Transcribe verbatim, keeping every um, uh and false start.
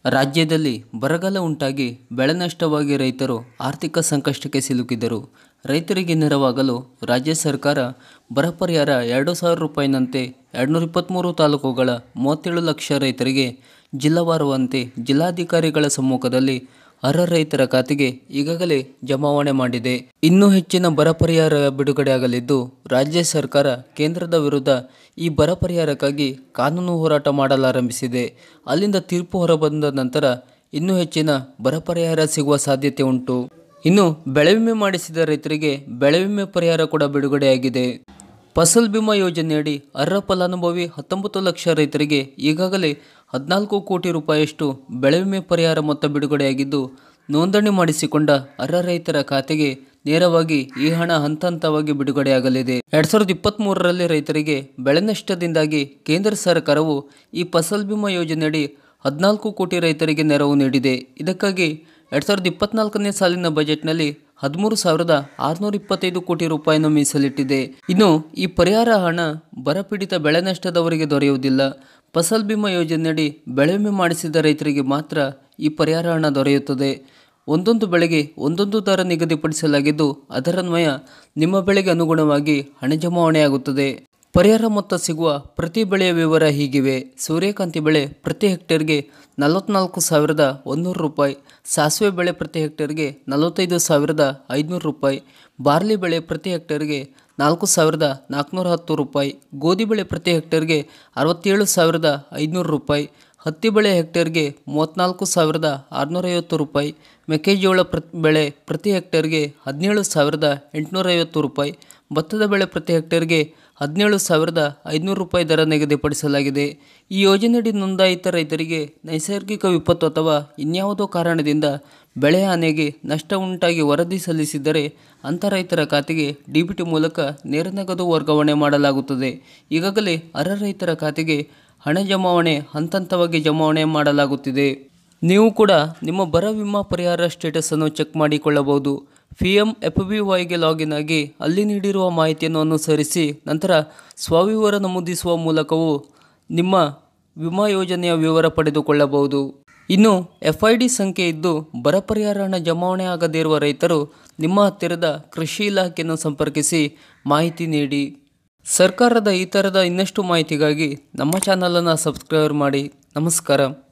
ರಾಜ್ಯದಲ್ಲಿ ಬರಗಾಲ ಉಂಟಾಗಿ ಬೆಳೆ ನಷ್ಟವಾಗಿ ರೈತರು ಆರ್ಥಿಕ ಸಂಕಷ್ಟಕ್ಕೆ ಸಿಲುಕಿದರು. ರೈತರಿಗೆ ನೆರವಾಗಲು ರಾಜ್ಯ ಸರ್ಕಾರ ಬರ ಪರಿಹಾರ ಎರಡು ಸಾವಿರ ರೂಪಾಯಿನಂತೆ ಎರಡುನೂರ ಇಪ್ಪತ್ತ್ಮೂರು ತಾಲೂಕುಗಳ ಮೂವತ್ತೇಳು ಲಕ್ಷ ರೈತರಿಗೆ ಜಿಲ್ಲಾವಾರುವಂತೆ ಜಿಲ್ಲಾಧಿಕಾರಿಗಳ ಸಮ್ಮುಖದಲ್ಲಿ ಅರ್ಹ ರೈತರ ಖಾತೆಗೆ ಈಗಾಗಲೇ ಜಮಾವಣೆ ಮಾಡಿದೆ. ಇನ್ನೂ ಹೆಚ್ಚಿನ ಬರ ಪರಿಹಾರ ಬಿಡುಗಡೆಯಾಗಲಿದ್ದು, ರಾಜ್ಯ ಸರ್ಕಾರ ಕೇಂದ್ರದ ವಿರುದ್ಧ ಈ ಬರ ಪರಿಹಾರಕ್ಕಾಗಿ ಕಾನೂನು ಹೋರಾಟ ಮಾಡಲಾರಂಭಿಸಿದೆ. ಅಲ್ಲಿಂದ ತೀರ್ಪು ಹೊರಬಂದ ನಂತರ ಇನ್ನೂ ಹೆಚ್ಚಿನ ಬರ ಪರಿಹಾರ ಸಿಗುವ ಸಾಧ್ಯತೆ ಉಂಟು. ಇನ್ನು ಬೆಳೆ ವಿಮೆ ಮಾಡಿಸಿದ ರೈತರಿಗೆ ಬೆಳೆ ವಿಮೆ ಪರಿಹಾರ ಕೂಡ ಬಿಡುಗಡೆಯಾಗಿದೆ. ಫಸಲ್ ಬಿಮಾ ಯೋಜನೆಯಡಿ ಅರ್ಹ ಫಲಾನುಭವಿ ಹತ್ತೊಂಬತ್ತು ಲಕ್ಷ ರೈತರಿಗೆ ಈಗಾಗಲೇ ಹದಿನಾಲ್ಕು ಕೋಟಿ ರೂಪಾಯಿಯಷ್ಟು ಬೆಳೆ ವಿಮೆ ಪರಿಹಾರ ಮೊತ್ತ ಬಿಡುಗಡೆಯಾಗಿದ್ದು, ನೋಂದಣಿ ಮಾಡಿಸಿಕೊಂಡ ಅರ್ಹ ರೈತರ ಖಾತೆಗೆ ನೇರವಾಗಿ ಈ ಹಣ ಹಂತ ಹಂತವಾಗಿ ಬಿಡುಗಡೆಯಾಗಲಿದೆ. ಎರಡ್ ಸಾವಿರದ ಇಪ್ಪತ್ತ್ ಮೂರರಲ್ಲಿ ರೈತರಿಗೆ ಬೆಳೆ ನಷ್ಟದಿಂದಾಗಿ ಕೇಂದ್ರ ಸರ್ಕಾರವು ಈ ಫಸಲ್ ಬಿಮಾ ಯೋಜನೆಯಡಿ ಹದಿನಾಲ್ಕು ಕೋಟಿ ರೈತರಿಗೆ ನೆರವು ನೀಡಿದೆ. ಇದಕ್ಕಾಗಿ ಎರಡ್ ಸಾವಿರದ ಇಪ್ಪತ್ನಾಲ್ಕನೇ ಸಾಲಿನ ಬಜೆಟ್ನಲ್ಲಿ ಹದಿಮೂರು ಸಾವಿರದ ಆರುನೂರ ಇಪ್ಪತ್ತೈದು ಕೋಟಿ ರೂಪಾಯಿಯನ್ನು ಮೀಸಲಿಟ್ಟಿದೆ. ಇನ್ನು ಈ ಪರಿಹಾರ ಹಣ ಬರಪೀಡಿತ ಬೆಳೆ ನಷ್ಟದವರಿಗೆ ದೊರೆಯುವುದಿಲ್ಲ. ಫಸಲ್ ಬಿಮಾ ಯೋಜನೆಯಡಿ ಬೆಳೆ ವಿಮೆ ಮಾಡಿಸಿದ ರೈತರಿಗೆ ಮಾತ್ರ ಈ ಪರಿಹಾರ ಹಣ ದೊರೆಯುತ್ತದೆ. ಒಂದೊಂದು ಬೆಳೆಗೆ ಒಂದೊಂದು ದರ ನಿಗದಿಪಡಿಸಲಾಗಿದ್ದು, ಅದರನ್ವಯ ನಿಮ್ಮ ಬೆಳೆಗೆ ಅನುಗುಣವಾಗಿ ಹಣ ಜಮಾವಣೆಯಾಗುತ್ತದೆ. ಪರಿಹಾರ ಮೊತ್ತ ಸಿಗುವ ಪ್ರತಿ ಬೆಳೆಯ ವಿವರ ಹೀಗಿವೆ. ಸೂರ್ಯಕಾಂತಿ ಬೆಳೆ ಪ್ರತಿ ಹೆಕ್ಟೇರ್ಗೆ ನಲವತ್ನಾಲ್ಕು ಸಾವಿರದ ಒಂದೂರು ರೂಪಾಯಿ, ಸಾಸಿವೆ ಬೆಳೆ ಪ್ರತಿ ಹೆಕ್ಟೇರ್ಗೆ ನಲವತ್ತೈದು ಸಾವಿರದ ಐದುನೂರು ರೂಪಾಯಿ, ಬಾರ್ಲಿ ಬೆಳೆ ಪ್ರತಿ ಹೆಕ್ಟೇರ್ಗೆ ನಾಲ್ಕು ಸಾವಿರದ ನಾಲ್ಕುನೂರ ಹತ್ತು ರೂಪಾಯಿ, ಗೋಧಿ ಬೆಳೆ ಪ್ರತಿ ಹೆಕ್ಟೇರ್ಗೆ ಅರವತ್ತೇಳು ಸಾವಿರದ ಐದುನೂರು ರೂಪಾಯಿ, ಹತ್ತಿ ಬೆಳೆ ಹೆಕ್ಟೇರ್ಗೆ ಮೂವತ್ತ್ನಾಲ್ಕು ಸಾವಿರದ ಆರುನೂರೈವತ್ತು ರೂಪಾಯಿ, ಮೆಕ್ಕೆಜೋಳ ಪ್ರ ಬೆಳೆ ಪ್ರತಿ ಹೆಕ್ಟೇರ್ಗೆ ಹದಿನೇಳು ಸಾವಿರದ ಎಂಟುನೂರೈವತ್ತು ರೂಪಾಯಿ, ಭತ್ತದ ಬೆಳೆ ಪ್ರತಿ ಹೆಕ್ಟೇರ್ಗೆ ಹದಿನೇಳು ಸಾವಿರದ ಐದುನೂರು ರೂಪಾಯಿ ದರ ನಿಗದಿಪಡಿಸಲಾಗಿದೆ. ಈ ಯೋಜನೆಯಡಿ ನೋಂದಾಯಿತ ರೈತರಿಗೆ ನೈಸರ್ಗಿಕ ವಿಪತ್ತು ಅಥವಾ ಇನ್ಯಾವುದೋ ಕಾರಣದಿಂದ ಬೆಳೆ ಹಾನಿಗೆ ನಷ್ಟ ಉಂಟಾಗಿ ವರದಿ ಸಲ್ಲಿಸಿದರೆ ಅಂಥ ರೈತರ ಖಾತೆಗೆ ಡಿ ಬಿ ಟಿ ಮೂಲಕ ನೇರ ನಗದು ವರ್ಗಾವಣೆ ಮಾಡಲಾಗುತ್ತದೆ. ಈಗಾಗಲೇ ಅರ್ಹ ರೈತರ ಖಾತೆಗೆ ಹಣ ಜಮಾವಣೆ ಹಂತ ಹಂತವಾಗಿ ಜಮಾವಣೆ ಮಾಡಲಾಗುತ್ತಿದೆ. ನೀವು ಕೂಡ ನಿಮ್ಮ ಬರ ವಿಮಾ ಪರಿಹಾರ ಸ್ಟೇಟಸನ್ನು ಚೆಕ್ ಮಾಡಿಕೊಳ್ಳಬಹುದು. ಪಿ ಎಂ ಎಫ್ ಬಿ ವೈಗೆ ಲಾಗಿನ್ ಆಗಿ ಅಲ್ಲಿ ನೀಡಿರುವ ಮಾಹಿತಿಯನ್ನು ಅನುಸರಿಸಿ ನಂತರ ಸ್ವವಿವರ ನಮೂದಿಸುವ ಮೂಲಕವೂ ನಿಮ್ಮ ವಿಮಾ ಯೋಜನೆಯ ವಿವರ ಪಡೆದುಕೊಳ್ಳಬಹುದು. ಇನ್ನು ಎಫ್ ಐ ಡಿ ಸಂಖ್ಯೆ ಇದ್ದು ಬರ ಪರಿಹಾರ ಹಣ ಜಮಾವಣೆ ಆಗದೇ ಇರುವ ರೈತರು ನಿಮ್ಮ ಹತ್ತಿರದ ಕೃಷಿ ಇಲಾಖೆಯನ್ನು ಸಂಪರ್ಕಿಸಿ ಮಾಹಿತಿ ನೀಡಿ. ಸರ್ಕಾರದ ಈ ಥರದ ಇನ್ನಷ್ಟು ಮಾಹಿತಿಗಾಗಿ ನಮ್ಮ ಚಾನಲನ್ನು ಸಬ್ಸ್ಕ್ರೈಬ್ ಮಾಡಿ. ನಮಸ್ಕಾರ.